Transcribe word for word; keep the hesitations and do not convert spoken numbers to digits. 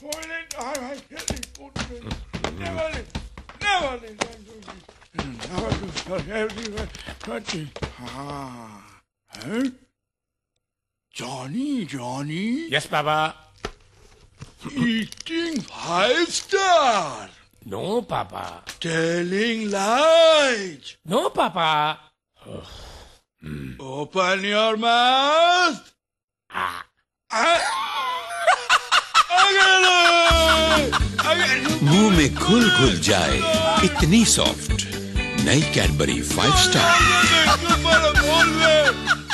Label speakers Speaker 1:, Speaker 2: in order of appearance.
Speaker 1: Toilet, I like it. Never, never, never, Ah. Huh? Johnny, Johnny?
Speaker 2: Yes, Papa.
Speaker 1: Eating five star.
Speaker 2: No, Papa.
Speaker 1: Telling lies.
Speaker 2: No, Papa. Oh.
Speaker 1: Mm. Open your mouth.
Speaker 2: Ah.
Speaker 1: Ah.
Speaker 3: मुंह में घुल घुल जाए इतनी soft नई Cadbury five star